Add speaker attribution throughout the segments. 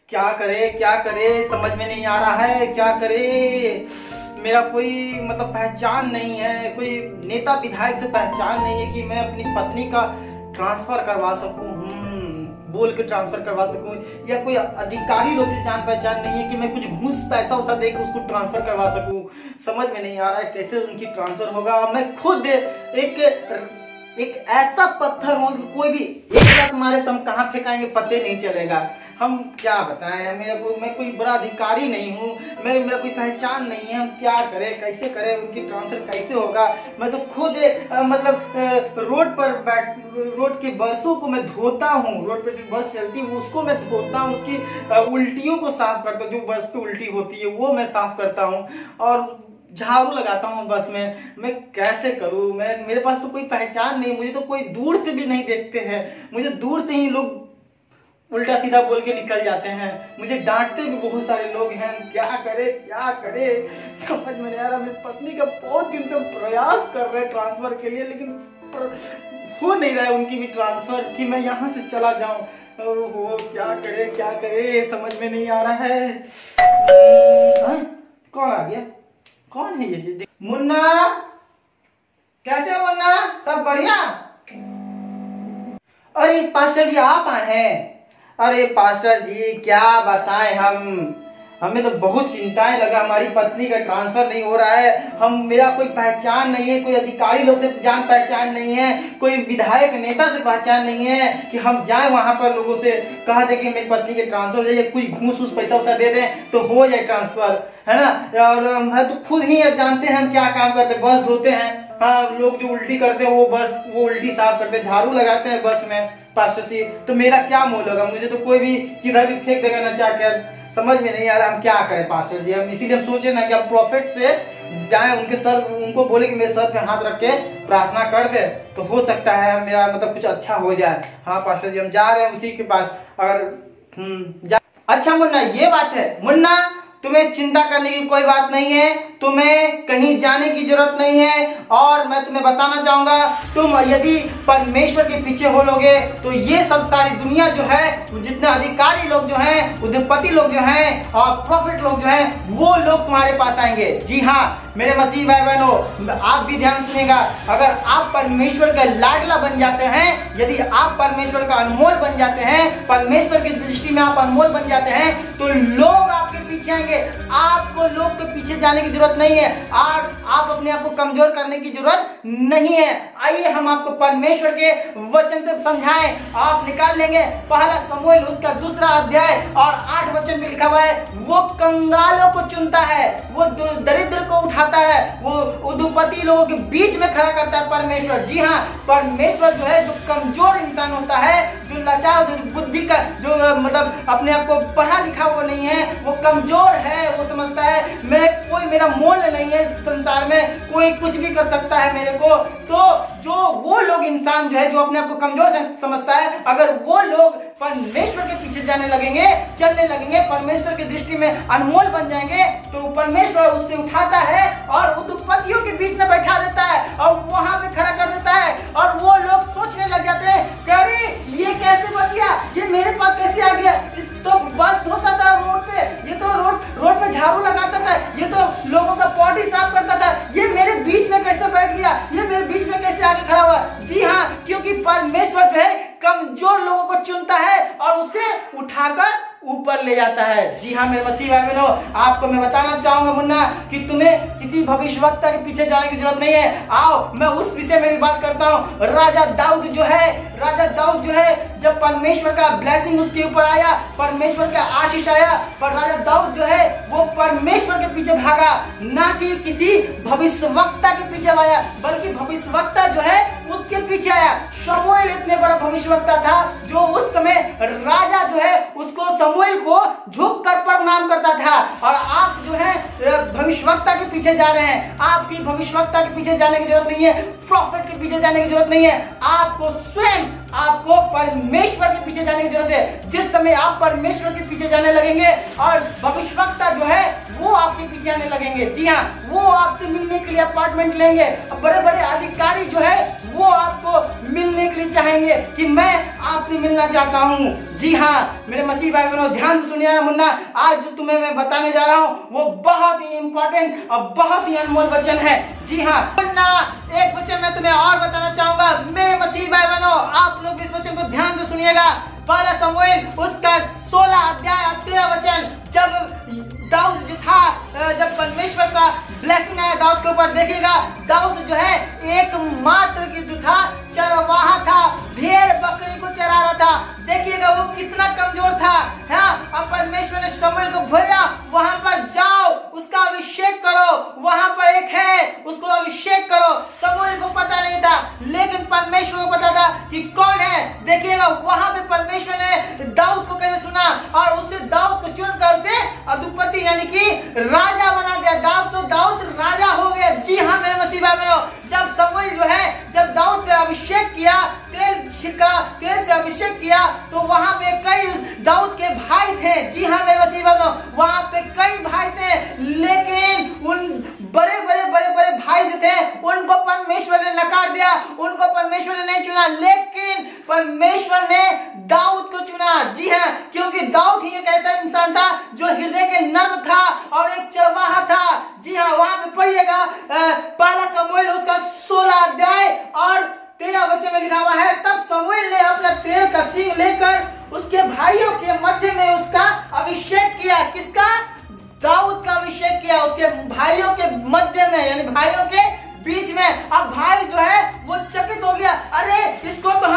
Speaker 1: क्या करे समझ में नहीं आ रहा है। क्या करे, मेरा कोई मतलब पहचान नहीं है, कोई नेता विधायक से पहचान नहीं है कि मैं अपनी पत्नी का ट्रांसफर करवा सकूं, बोल के ट्रांसफर करवा सकूं, या कोई अधिकारी लोग से जान पहचान नहीं है कि मैं कुछ घूस पैसा उसा दे के उसको ट्रांसफर करवा सकूं। समझ में नहीं आ रहा है कैसे उनकी ट्रांसफर होगा। मैं खुद एक ऐसा पत्थर हूं कि कोई भी एक बात मारे तो हम कहाँ फेंकाएंगे पते नहीं चलेगा। हम क्या बताएं, मैं कोई बड़ा अधिकारी नहीं हूँ, मेरा कोई पहचान नहीं है। हम क्या करें, कैसे करें, उनकी ट्रांसफर कैसे होगा। मैं तो खुद रोड की बसों को मैं धोता हूँ, रोड पे जो बस चलती है उसको मैं धोता हूँ, उसकी उल्टियों को साफ करता हूँ, जो बस पे उल्टी होती है वो मैं साफ करता हूँ, और झाड़ू लगाता हूँ बस में। मैं कैसे करूँ, मेरे पास तो कोई पहचान नहीं, मुझे तो कोई दूर से भी नहीं देखते हैं, मुझे दूर से ही लोग उल्टा सीधा बोल के निकल जाते हैं, मुझे डांटते भी बहुत सारे लोग हैं। क्या करे समझ में नहीं आ रहा। मेरी पत्नी का बहुत दिन से प्रयास कर रहे हैं ट्रांसफर के लिए, लेकिन हो नहीं रहा है उनकी भी ट्रांसफर कि मैं यहाँ से चला जाऊं। ओहो क्या करे समझ में नहीं आ रहा है। कौन आ गया, कौन है ये? मुन्ना, कैसे हो मुन्ना, सब बढ़िया? अरे पास्टर जी आप आए हैं? अरे पास्टर जी क्या बताएं, हमें तो बहुत चिंताएं लगा, हमारी पत्नी का ट्रांसफर नहीं हो रहा है। मेरा कोई पहचान नहीं है, कोई अधिकारी लोग से जान पहचान नहीं है, कोई विधायक नेता से पहचान नहीं है कि हम जाए वहां पर लोगों से कहा दे कि मेरी पत्नी के ट्रांसफर हो जाए, कोई घूस पैसा उसा दे दें तो हो जाए ट्रांसफर, है ना। और हम तो खुद ही अब जानते हैं हम क्या काम करते हैं, बस धोते हैं। हाँ, लोग जो उल्टी करते हैं वो उल्टी साफ करते हैं, झाड़ू लगाते हैं बस में। पास्टर जी तो मेरा क्या मोल होगा, मुझे तो कोई भी किधर भी फेंक देगा ना चाहकर। समझ में नहीं आ रहा हम क्या करें पास्टर जी। हम इसीलिए हम सोचे ना कि हम प्रॉफिट से जाएं, उनको बोले कि मेरे सर पे हाथ रख के प्रार्थना कर दे तो हो सकता है मेरा मतलब कुछ अच्छा हो जाए। हाँ पास्टर जी हम जा रहे हैं उसी के पास। अगर अच्छा मुन्ना ये बात है, मुन्ना तुम्हें चिंता करने की कोई बात नहीं है, तुम्हें कहीं जाने की जरूरत नहीं है। और मैं तुम्हें बताना चाहूंगा, तुम यदि परमेश्वर के पीछे हो लोगे तो ये सब सारी दुनिया जो है, जितने अधिकारी लोग जो हैं, उद्योगपति लोग जो हैं और प्रॉफिट लोग जो हैं, वो लोग तुम्हारे पास आएंगे। जी हाँ मेरे मसीह भाई बहनों, आप भी ध्यान सुनिएगा। अगर आप परमेश्वर का लाडला बन जाते हैं, यदि आप परमेश्वर का अनमोल बन जाते हैं, परमेश्वर की दृष्टि में आप अनमोल बन जाते हैं, तो लोग आपके पीछे आएंगे। आपको लोग के पीछे जाने की जरूरत नहीं है, आप अपने आप को कमजोर करने की जरूरत नहीं है। आइए हम आपको परमेश्वर के वचन से समझाएं। आप निकाल लेंगे पहला शमूएल उसका 2 अध्याय और 8 वचन में लिखा हुआ है, वो कंगालों को चुनता है, वो दरिद्र को उठाता है, वो उद्योगपति लोगों के बीच में खड़ा करता है परमेश्वर। जी हाँ, परमेश्वर जो है, जो कमजोर इंसान होता है, जो लाचार, जो बुद्धि का, जो मतलब अपने आप को पढ़ा लिखा वो नहीं है, वो कमजोर है, वो समझता है कोई मेरा मोल नहीं है संसार में, कोई कुछ भी कर सकता है मेरे को। तो जो वो लोग इंसान जो है, जो अपने आप को कमजोर समझता है, अगर वो लोग परमेश्वर के पीछे जाने लगेंगे, चलने लगेंगे, परमेश्वर की दृष्टि में अनमोल बन जाएंगे, तो परमेश्वर उससे उठाता है और उद्योगपतियों के बीच में बैठा देता है और वहां पे खड़ा कर देता है। और वो लोग सोचने लग जाते हैं कि अरे ये कैसे बन गया, ये मेरे पास कैसे आ गया, तो बस धोता था रोड पे, ये तो रोड पे झाड़ू लगाता था, ये तो लोगों का पॉटी साफ करता था, ये मेरे बीच में कैसे बैठ गया, ये मेरे बीच में कैसे आगे खड़ा हुआ। जी हाँ, क्योंकि परमेश्वर जो है कमजोर लोगों को चुनता है और उसे उठाकर ऊपर ले जाता है। जी हाँ मेरे मसीह भाई बहनों, आपको मैं बताना चाहूंगा मुन्ना कि तुम्हें किसी भविष्यवक्ता के पीछे जाने की जरूरत नहीं है। आओ मैं उस विषय में भी बात करता हूँ। राजा दाऊद जो है, जब परमेश्वर का ब्लेसिंग उसके ऊपर आया, परमेश्वर का आशीष आया, पर राजा दाऊद जो है वो परमेश्वर के पीछे भागा, ना कि किसी भविष्यवक्ता के पीछे आया, बल्कि भविष्यवक्ता जो है उसके पीछे आया। शमूएल इतने बड़ा भविष्यवक्ता था जो उस समय राजा जो है उसको शमूएल को झुक कर प्रणाम करता था। और आप जो है भविष्यवक्ता के पीछे जा रहे हैं, आपकी भविष्यवक्ता के पीछे जाने की जरूरत नहीं है, प्रॉफिट के पीछे जाने की जरूरत नहीं है। आपको स्वयं आपको परमेश्वर के पीछे जाने की जरूरत है। जिस समय आप परमेश्वर के पीछे जाने लगेंगे और भविष्यवक्ता जो है वो आपके पीछे आने लगेंगे, जी हाँ, वो आपसे मिलने के लिए अपॉइंटमेंट लेंगे। बड़े बड़े अधिकारी जो है वो आपको मिलने के लिए चाहेंगे कि मैं आपसे मिलना चाहता हूँ। जी हाँ मेरे मसीह भाई बहनों, ध्यान से सुनिए ना मुन्ना, आज जो तुम्हें मैं बताने जा रहा हूँ वो बहुत ही इंपॉर्टेंट और बहुत ही अनमोल वचन है। जी हाँ मुन्ना, एक वचन मैं तुम्हें और बताना चाहूंगा मेरे मसीह भाई बहनों, आप लोग इस वचन को ध्यान से सुनिएगा। पहला शमूएल उसका 16 अध्याय 13 वचन, जब दाऊद जो था, जब परमेश्वर का ब्लेसिंग आया दाऊद के ऊपर, देखिएगा दाऊद जो है एकमात्र की जो था चरवाहा था, भेड़ बकरी को चरा रहा था। देखिएगा वो कितना कमजोर था। हाँ, अब परमेश्वर ने शमूएल को भेजा, वहां पर जाओ उसका अभिषेक करो, वहां पर एक है उसको अभिषेक करो। शमूएल को पता नहीं था लेकिन परमेश्वर को पता था कि कौन है। देखिएगा वहां पे परमेश्वर ने दाऊद को कैसे सुना और उसे दाऊद को चुनकर उसे अधिपति यानी कि राजा बना दिया। दाऊद राजा हो गया। जी हाँ मेरे मसीह भाई बहनों, जब शमूएल जो है जब दाऊद पे अभिषेक किया, तेल से अभिषेक किया, तो वहां पे कई दाऊद के भाई थे। जी हाँ मेरे मसीह भाई बहनों, वहां पे कई भाई थे लेकिन उन बड़े भाई जो थे उनको परमेश्वर ने नकार दिया, उनको परमेश्वर ने नहीं चुना, लेकिन परमेश्वर ने दाऊद को चुना। जी हाँ, क्योंकि दाऊद ही एक ऐसा इंसान था जो हृदय के नर्म था और एक चरवाहा था। जी हाँ, वहां पे पढ़िएगा पहला शमूएल उसका 16 अध्याय और 13 वचन में लिखा हुआ है, तब शमूएल ने अपना तेल का सिंग लेकर उसके भाइयों के मध्य में उसका अभिषेक किया। किसका? दाऊद का अभिषेक किया उसके भाइयों के मध्य में, यानी भाइयों के बीच में। अब भाई जो है वो चकित हो गया, अरे इसको तो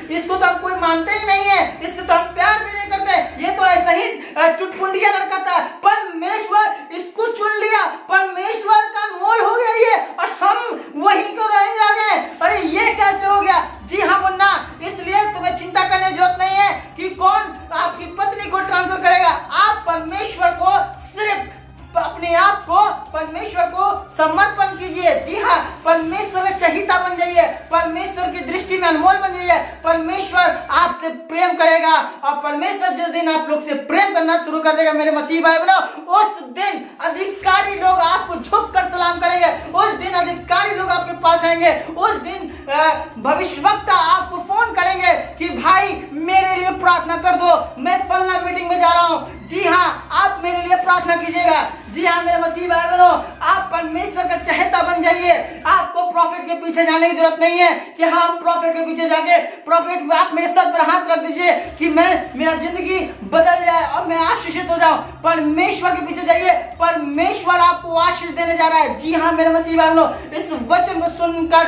Speaker 1: हम कोई मानते ही नहीं है, इससे तो हम प्यार भी नहीं करते, ये तो ऐसा ही चुटपुंडिया लड़का था। परमेश्वर इसको चुन लिया, परमेश्वर का मोल हो गया ये, और हम वहीं को रह गए। अरे ये कैसे हो गया? जी हाँ मुन्ना, इसलिए तुम्हें चिंता करने की जरूरत नहीं है कि कौन आपकी पत्नी को ट्रांसफर करेगा। आप परमेश्वर को सिर्फ अपने आप को परमेश्वर को समर्पण कीजिए। जी हाँ, परमेश्वर में चहिता बन जाइए, परमेश्वर की दृष्टि में अनमोल बन जाइए। परमेश्वर आपसे प्रेम करेगा और परमेश्वर जिस दिन आप लोग से प्रेम करना शुरू कर देगा मेरे मसीह भाई बहनों, उस दिन अधिकारी लोग आपको झुक कर सलाम करेंगे, उस दिन अधिकारी लोग आपके पास आएंगे, उस दिन भविष्यवक्ता आपको फोन करेंगे कि भाई मेरे लिए प्रार्थना कर दो, मैं फलना मीटिंग में जा रहा हूँ। जी हाँ, आप मेरे लिए प्रार्थना कीजिएगा। जी हाँ मेरे मसीह भाई बहनों, आप परमेश्वर का चहेता बन जाइए। आपको प्रॉफिट के पीछे जाने की जरूरत नहीं है कि हाँ प्रॉफिट के पीछे जाके प्रॉफिट आप मेरे सर पर हाथ रख दीजिए कि मेरा जिंदगी बदल जाए और मैं आशीषित हो जाऊं। परमेश्वर के पीछे जाइए, परमेश्वर आपको आशीष देने जा रहा है। जी हाँ मेरे मसीह भाई बहनों, इस वचन को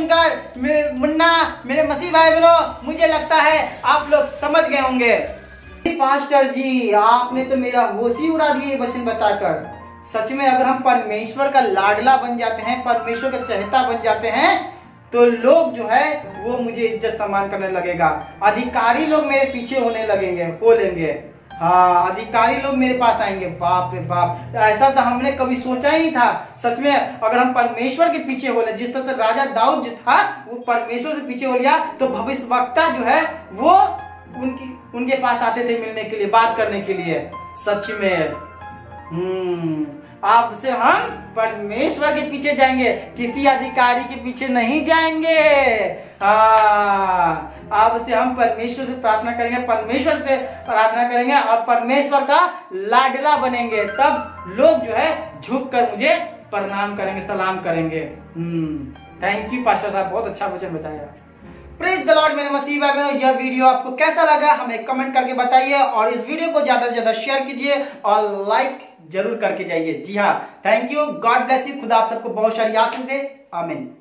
Speaker 1: सुनकर मुन्ना मेरे मसीह भाई बहनों, मुझे लगता है आप लोग समझ गए होंगे। पास्टर जी आपने तो मेरा होश ही उड़ा दिए वचन बताकर। सच में अगर हम परमेश्वर का लाडला बन जाते हैं, परमेश्वर का चहेता बन जाते हैं, तो लोग जो है वो मुझे इज्जत सम्मान करने लगेगा। अधिकारी लोग मेरे पीछे होने लेंगे। हाँ, अधिकारी लोग मेरे पास आएंगे। बाप रे बाप, ऐसा तो हमने कभी सोचा ही नहीं था। सच में अगर हम परमेश्वर के पीछे हो ले, जिस तरह से राजा दाऊद जो था वो परमेश्वर से पीछे हो लिया, तो भविष्यवक्ता जो है वो उनके पास आते थे मिलने के लिए, बात करने के लिए। सच में आपसे हम परमेश्वर के पीछे जाएंगे, किसी अधिकारी के पीछे नहीं जाएंगे। आपसे हम परमेश्वर से प्रार्थना करेंगे, परमेश्वर से प्रार्थना करेंगे और परमेश्वर का लाडला बनेंगे। तब लोग जो है झुक कर मुझे प्रणाम करेंगे, सलाम करेंगे। थैंक यू पास्टर साहब, बहुत अच्छा वचन बताया। प्रेज द लॉर्ड मेरे मसीह भाई बहनों, यह वीडियो आपको कैसा लगा हमें कमेंट करके बताइए और इस वीडियो को ज्यादा से ज्यादा शेयर कीजिए और लाइक जरूर करके जाइए। जी हाँ, thank you, god bless you, खुदा आप सबको बहुत सारी आशीष दे। आमीन।